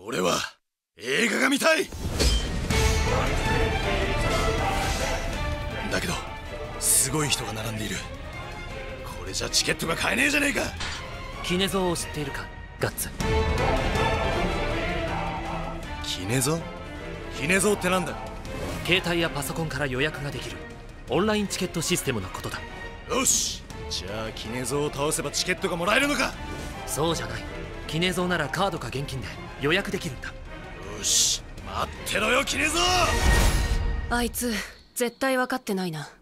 俺は映画が見たい。だけどすごい人が並んでいる。これじゃチケットが買えねえじゃねえか。 キネゾーを知っているか、ガッツ。 キネゾー？キネゾーってなんだ？ 携帯やパソコンから予約ができるオンラインチケットシステムのことだ。 よし、じゃあキネゾーを倒せばチケットがもらえるのか。 そうじゃない。キネゾーならカードか現金で予約できるんだ。 よし、待ってろよキネゾー。 あいつ絶対分かってないな。